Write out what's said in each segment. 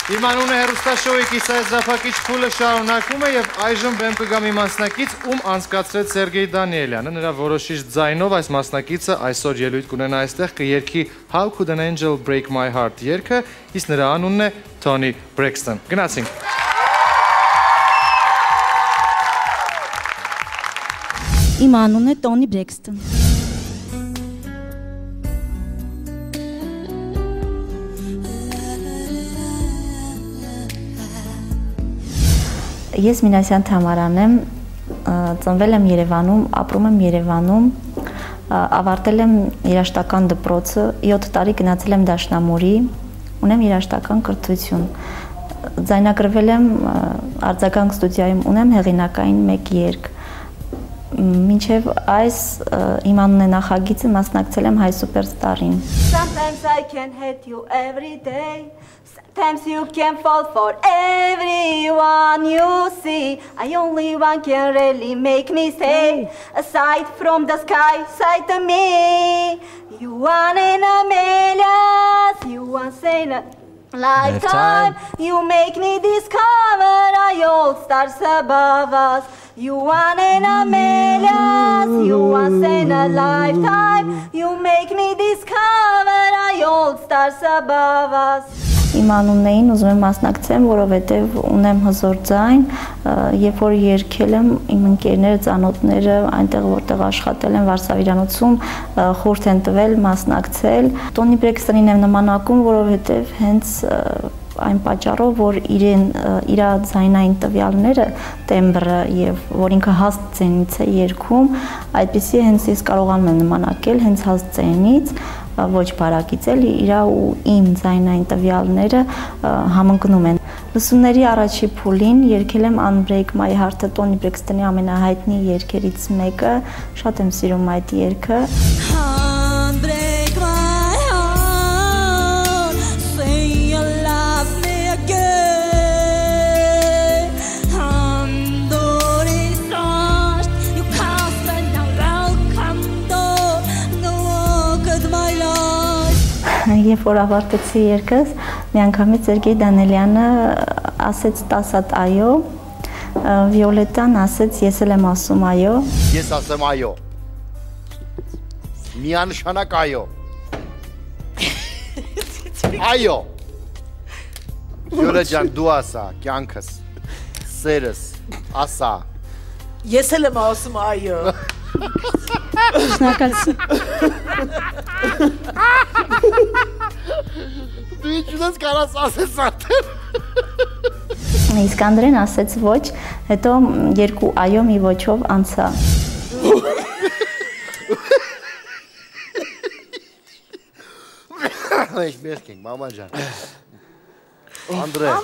Իմանուն է հեռուստաշոուի կիսաեզրափակիչ փուլը շարունակվում է եւ այժմ բեմ կգա մի մասնակից, ում անցկացրեց Սերգեյ Դանիելյանը, նրա որոշիչ ձայնով այս մասնակիցը այսօր ելույթ կունենա այստեղ կերքի How Could an Angel Break My Heart երգը, իսկ նրա անունն է Toni Braxton։ Գնացինք։ Իմ անունն է Toni Braxton։ Ես Մինասյան Թամարան եմ, ծնվել եմ Երևանում, ապրում եմ Երևանում, ավարտել եմ երաժշտական դպրոցը, 7 տարի գնացել եմ Դաշնամուրի, ունեմ երաժշտական կրթություն, ձայնագրվել եմ արձագանք ստուդիայում, ունեմ հեղինակային 1 երգ, մինչև այս իմ անունն է նախագիծը մասնակցել եմ Հայ Սուպերստարին։ Sometimes I can hate you every day. Sometimes you can fall for everyone you see. I only one can really make me stay. Aside from the sky, side to me. You want in a million, you want in a lifetime. You make me discover our old stars above us. You want in a million, you want in a lifetime. You make me discover our old stars above us. Իմ անունն էին ուզում եմ մասնակցեմ, որովհետև ունեմ հզոր ձայն, երբ որ երգել եմ, իմ ընկերները, ծանոթները, այնտեղ որտեղ աշխատել եմ Վարշավիրանոցում, խորհուրդ են տվել մասնակցել։ Toni Braxton-ին եմ նմանակում, որովհետև հենց այն պատճառով, որ իր ձայնային տվյալները, տեմբրը եւ որ ինքը հաստ ձենից է երգում, այդպեսի հենց ես կարողանում եմ նմանակել հենց հաստ ձենից, ոչ բարակից էլի իր ու իմ ձայնային տվյալները համընկնում են։ Լսումների առաջի փուլին երգել եմ Unbreak My Heart-ը Toni Braxton-ի ամենահայտնի երգերից մեկը, շատ եմ սիրում այդ երգը։ Երբ որ ավարտեցի երգս, միանգամից Սերգեյ Դանիելյանը ասեց 10 հատ այո, Վիոլետան ասեց ես էլ եմ ասում այո։ Ես ասեմ այո։ Միանշանակ այո։ Այո։ Վիոլե ջան, դու ասա, կյանքս, սերս, ասա։ Ես էլ եմ ասում այո։ Շնորհակալություն։ Դու ինչպես կարաս ասես արդեն։ Իսկ Անդրեն ասեց ոչ, հետո 2 այո մի ոչով անցա։ Այս մերքենք, մամա ջան։ Անդրե։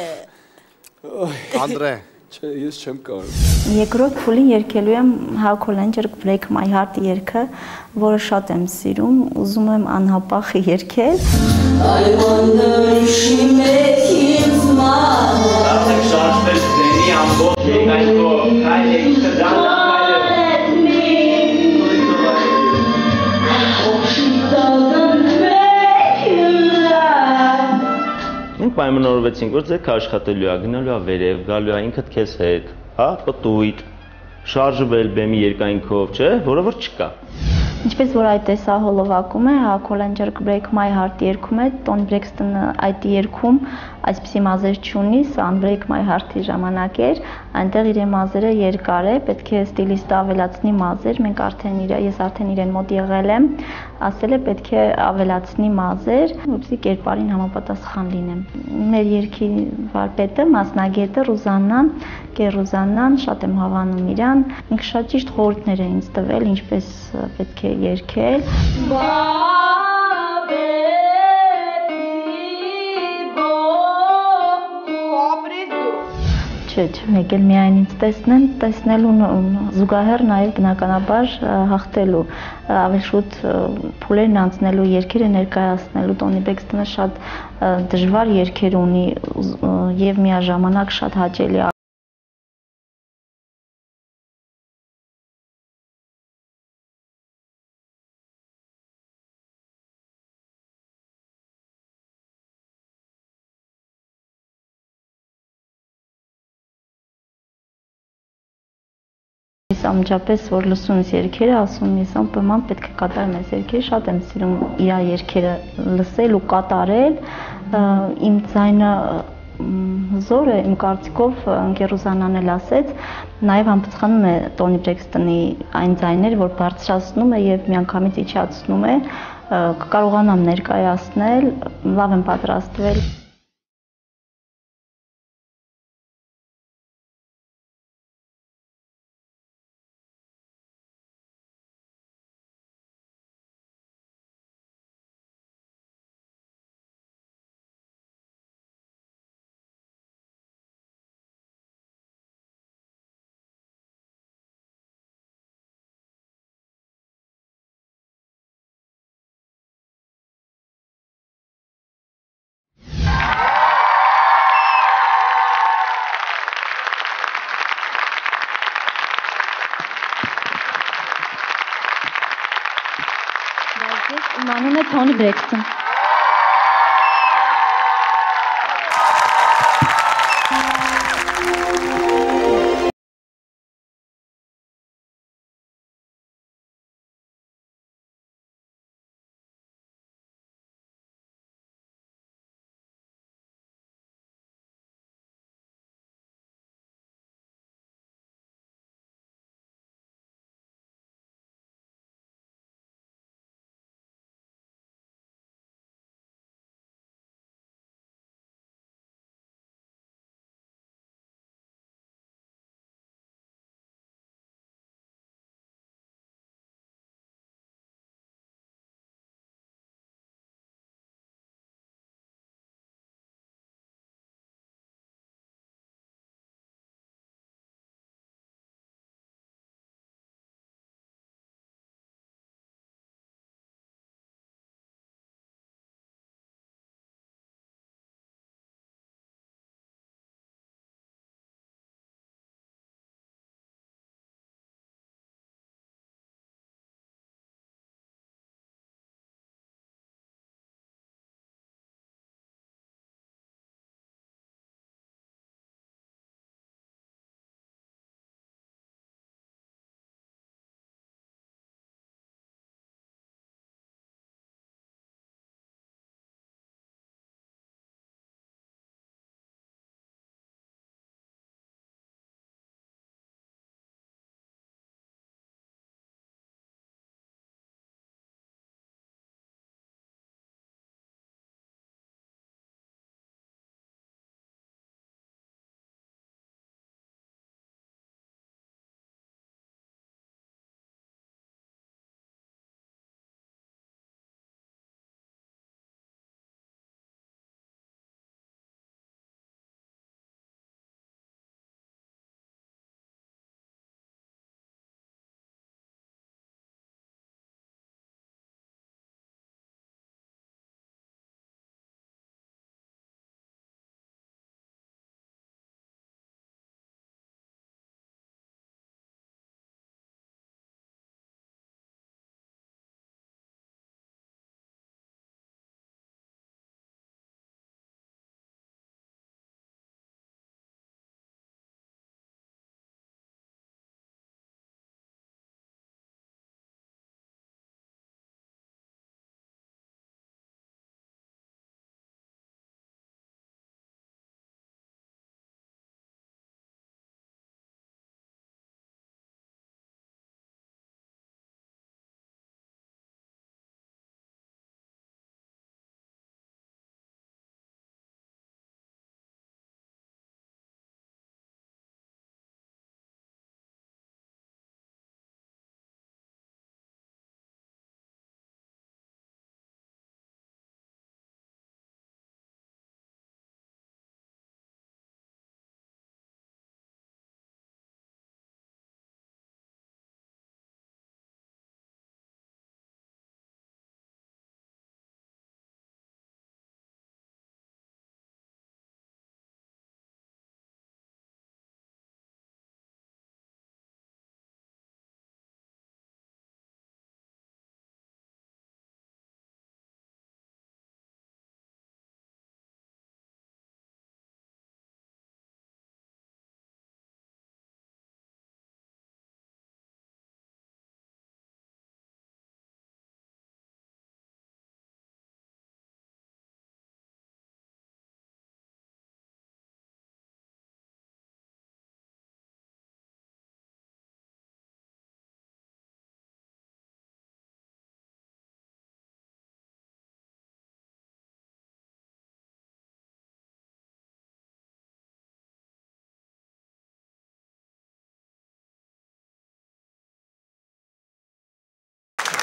Անդրե։ Չէ, ես չեմ կարող։ Երկրորդ փուլին երգելու եմ How Could an Angel Break My Heart երգը, որը շատ եմ սիրում, ուզում եմ անհապաղ երգել։ I wonder if she made him smile. Արդեն շարժվել ձենի ամբողջ երկայնքով, քայլ եք Let me. I hope she doesn't make you laugh. Մենք պայմանավորվեցինք, որ ձեքը աշխատելու է, գնալու է վերև, գալու է ինքդ քեզ հետ, հա, պտույտ, շարժվել բեմի երկայնքով, չէ, որը որ չկա։ Ինչպես որ այդ տեսահոլովակում է, How Could an Angel Break My Heart երգում է, Toni Braxton-ը այդ երգում այսպիսի մազեր չունի, սա Unbreak My Heart-ի ժամանակ էր, այնտեղ իր մազերը երկար է, պետք է ստիլիստը ավելացնի մազեր, ես արդեն իրեն մոտ եղել եմ, ասել է պետք է ավելացնի մազեր, որպեսզի կերպարին համապատասխան լինեմ։ Մեր երգի վարպետը, մասնագետը Ռուզաննան, շատ եմ հավանում իրան, ինքը շատ ճիշտ խորհուրդներ է ինձ տվել, ինչպես պետք է երգել։ Չէ, մեկ էլ միայն ինձ տեսնելու զուգահեռ նաև բնականաբար հաղթելու, ավելի շուտ փուլերն անցնելու, երգերը ներկայացնելու, Toni Braxton-ը շատ դժվար երգեր ունի եւ միաժամանակ շատ հաճելի ամջապես որ լսում ես երգերը, ասում ես անպայման պետք է կատարեմ այս երգերը, շատ եմ սիրում իր երգերը լսել ու կատարել, իմ ձայնը հզոր է, իմ կարծիքով Գերուզանան էլ ասեց, նաև համապատասխանում է Տոնի Բրեքսթոնի այն ձայները, որ բարձրացնում է եւ միանգամից իջացնում է, կկարողանամ ներկայացնել, լավ եմ պատրաստվել։ Իմ անունը Թոնի Բրեքսթոն։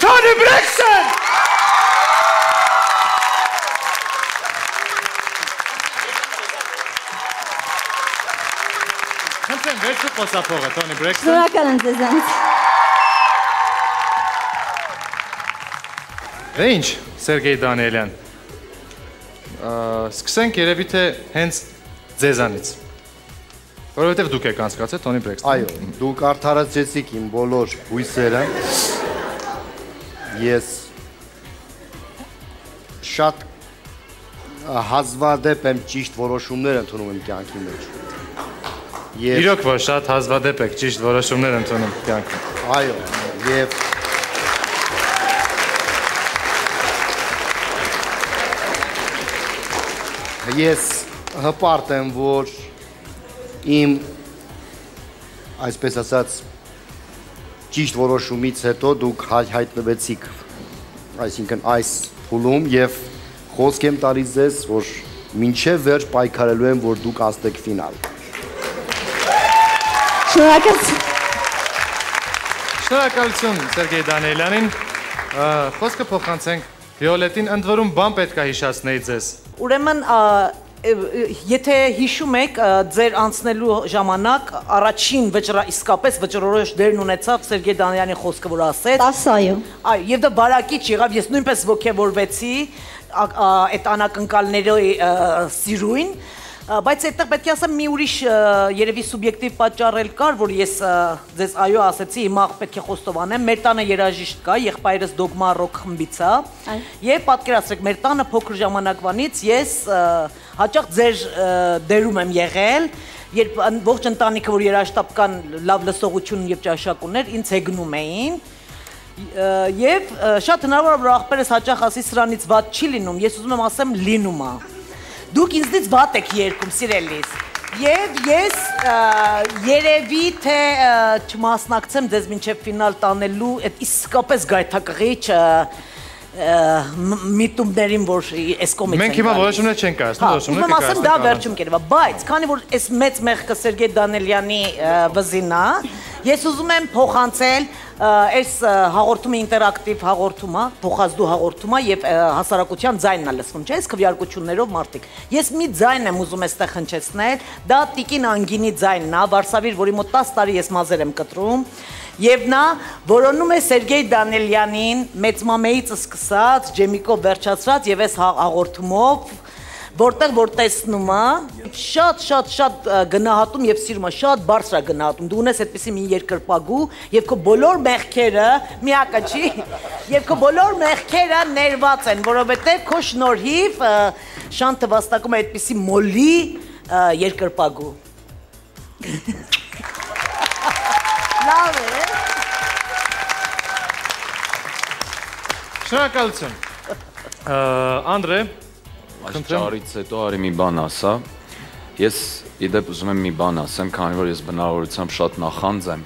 Toni Braxton! Խնդրեմ, վերջը խոսափողը, Toni Braxton։ Շնորհակալ եմ ձեզանից։ Դե ինչ, Սերգեյ Դանիելյան, սկսենք երևի թե հենց ձեզանից, որովհետև դուք եք անցկացել Toni Braxton։ Այո, դուք արդարացրեցիք իմ բոլոր հույսերը։ Ես շատ հազվադեպ եմ ճիշտ որոշումներ ընդունում իմ կյանքի մեջ։ Իրոք որ շատ հազվադեպ եք ճիշտ որոշումներ ընդունում կյանքում։ Այո, եւ ես հպարտ եմ, որ իմ, այսպես ասած, ճիշտ որոշումից հետո դուք հայտնվեցիք, այսինքն այս փուլում եւ խոսք եմ տալիս ձեզ, որ մինչև վերջ պայքարելու եմ, որ դուք հասնեք ֆինալ։ Շնորհակալություն Սերգեյ Դանիելյանին, խոսքը փոխանցենք Վիոլետին, ընդ որում բան պետք է հիշացնեի ձեզ։ Ուրեմն եթե հիշում եք ձեր անցնելու ժամանակ առաջին իսկապես վճռորոշ դերն ունեցավ Սերգեյ Դանիելյանի խոսքը, որ ասեց 10 այո։ Այո, եւ դա բարակիչ եղավ, ես նույնպես ոգևորվեցի այդ անակնկալների սիրույն, բայց այդտեղ պետք է ասեմ մի ուրիշ երևի սուբյեկտիվ պատճառ էլ կար, որ ես ձեզ այո ասեցի, հիմա պետք է խոստովանեմ, մեր տանը երաժիշտ կա, եղբայրս Dogma Rock խմբից է, եւ պատկերացրեք, մեր տանը փոքր ժամանակվանից ես հաճախ ձեր դերում եմ եղել, երբ ողջ ընտանիքը, որ երաժշտական լավ լսողություն եւ ճաշակ ուներ, ինձ հեգնում էին, եւ շատ հնարավոր է, որ աղբերս հաճախ ասի սրանից վատ չի լինում, ես ուզում եմ ասեմ լինում է։ Դուք ինձնից վատ եք երգում, սիրելիս, եւ ես երևի թե չմասնակցեմ ձեզ մինչև ֆինալ տանելու այդ իսկապես գայթակղիչ միտումներին, որ այս կողմից են Մենք հիմա որոշումներ չենք կայացնում, որոշումներ կայացնում։ Ասեմ դա վերջում կերևա, բայց քանի որ այս մեծ մեղքը Սերգեյ Դանիելյանի վզին է, ես ուզում եմ փոխանցել այս հաղորդումը ինտերակտիվ հաղորդում է, փոխազդու հաղորդում է եւ հասարակության ձայնն է լսվում, չէ՞, այս քվեարկություններով մարդիկ։ Ես մի ձայն եմ ուզում այստեղ հնչեցնել, դա Տիկին Անգինի ձայնն է, Վարշավիր, որի մոտ 10 տարի ես մազեր եմ կտրում, եւ նա որոնում է Սերգեյ Դանիելյանին մեծ մամեից սկսած, ջեմիկով վերջացրած եւ այս հաղորդումով որտեղ որ տեսնում է, շատ գնահատում եւ սիրում է, շատ բարձր է գնահատում։ Դու ունես այդպիսի մի երկրպագու եւ քո բոլոր մեղքերը, միակը չի, եւ քո բոլոր մեղքերը ներված են, որովհետեւ քո շնորհիվ Շանթը վաստակում է այդպիսի մոլի երկրպագու։ Լավ է։ Շնորհակալություն։ Անդրե, Ճարից հետո արի մի բան ասա, ես իդեպ ուզում եմ մի բան ասեմ, քանի որ ես բնավորությամբ շատ նախանձ եմ,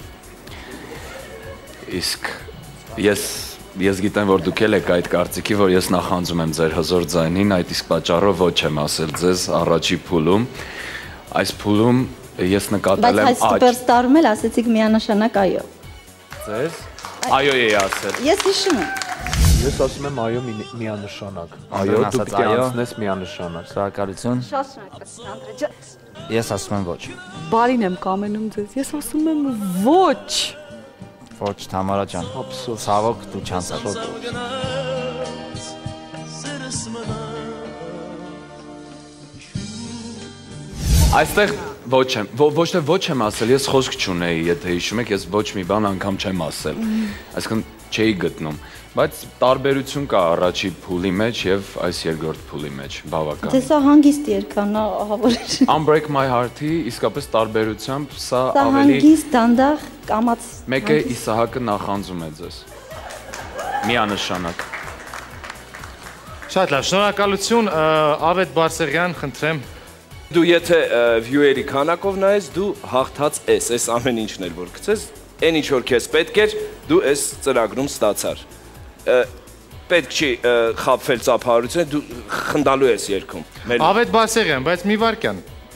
իսկ ես գիտեմ, որ դուք էլ եք այդ կարծիքի, որ ես նախանձում եմ ձեր հզոր ձայնին, այդ իսկ պատճառով ոչ եմ ասել ձեզ առաջի փուլում, այս փուլում ես նկատել եմ Բայց այս սուպերստարում էլ ասեցիք միանշանակ այո։ Ձեզ? Այո էի ասել։ Ես հիշում եմ։ Ես ասում եմ այո միանշանակ։ Այո, դու պիտի անցնես միանշանակ։ Շնորհակալություն։ Շատ շնորհակալություն, Անդրե ջան։ Ես ասում եմ ոչ։ Բարին եմ կամենում ձեզ։ Ես ասում եմ ոչ։ Ոչ, Թամարա ջան։ Ափսոս, ցավոք դու չանցած։ Այստեղ ոչ թե ոչ եմ ասել, ես խոսք չունեի, եթե հիշում եք, ես ոչ մի բան անգամ չեմ ասել, այսինքն չէի գտնում, բայց տարբերություն կա առաջի փուլի մեջ եւ այս երկրորդ փուլի մեջ, բավական։ Դե սա հանգիստ երգան, ահավոր։ Unbreak My Heart-ի իսկապես տարբերությամբ սա Սա ավելի հանգիստ, դանդաղ, կամաց։ Մեկը Իսահակը նախանձում է ձեզ։ Միանշանակ։ Շատ լավ, շնորհակալություն, Ավետ Բարսեղյան, խնդրեմ։ Դու եթե view-երի քանակով նայես, դու հաղթած ես, այս ամեն ինչն էլ որ գցես, այն ինչ որ քեզ պետք էր, դու այս ծրագրում ստացար։ Պետք չի խաբվել ծափահարությունը, դու խնդալու ես երգում։ Ավետ Բարսեղյան, բայց մի վարքյան,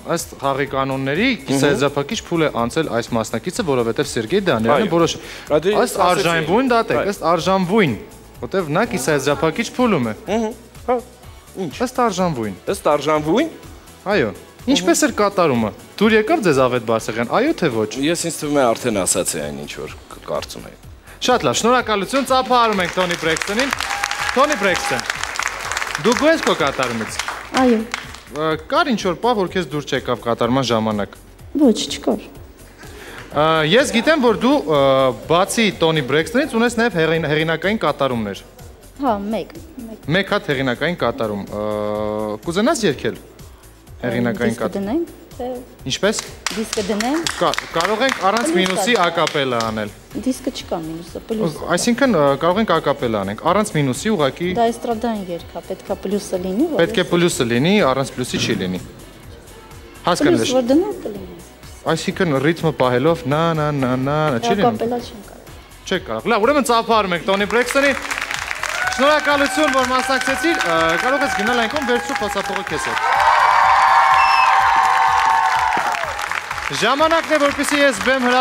ըստ խաղի կանոնների կիսաեզրափակիչ փուլ է անցել այս մասնակիցը, որովհետև Սերգեյ Դանիելյանը որոշ ըստ արժանվույն դատեք, ըստ արժանվույն, որտեվ նա կիսաեզրափակիչ փուլում է։ Ինչ։ Ըստ արժանվույն։ Ըստ արժանվույն։ Այո։ Ինչպես էր կատարումը։ Դուր եկավ ձեզ Ավետ Բարսեղյան, այո թե ոչ։ Ես ինձ թվում է արդեն ասացի այն ինչ որ կարծում եմ։ Շատ լավ, շնորհակալություն, ծափահարում ենք Թոնի Բրեքսթոնին։ Թոնի Բրեքսթոն, դու գոհ ես քո կատարումից։ Այո։ Կար ինչ-որ պահ, որ քեզ դուր չեկավ կատարման ժամանակ։ Ոչ, չկար։ Ես գիտեմ, որ դու բացի Տոնի Բրեքսթոնից ունես նաև հեղինակային կատարումներ։ Հա, մեկ։ Մեկ հատ հեղինակային կատարում։ Կուզենաս երգել հեղինակային կատարում։ Ինչպես։ Դիսկը դնեմ։ Կարող ենք առանց մինուսի ակապելա անել։ Դիսկը չկա մինուսը, պլյուս։ Այսինքն կարող ենք ակապելա անենք, առանց մինուսի ուղղակի։ Դա էստրադային երգ է, պետք է պլյուսը լինի։ Պետք է պլյուսը լինի, առանց պլյուսի չի լինի։ Հասկանու՞մ։ Պլյուս որ դնեմ կլինի։ Այսինքն ռիթմը պահելով նա չի լինի։ Ակապելա չեմ կարող։ Չեք կարող։ Լավ, ուրեմն ծափահարում ենք Տոնի Բրեքսթոնին։ Շնորհակալություն, որ մասնակցեցիր։ Կարող ես գնալ այնքան վերջու խոսափողը քեզ հետ։ Ժամանակն է, որպեսզի ես բեմ